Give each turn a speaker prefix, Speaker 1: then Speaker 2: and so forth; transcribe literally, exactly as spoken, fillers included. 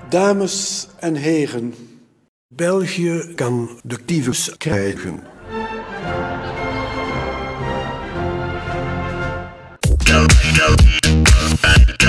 Speaker 1: Dames en heren.
Speaker 2: België kan de tyfus krijgen.
Speaker 3: Go, go, go.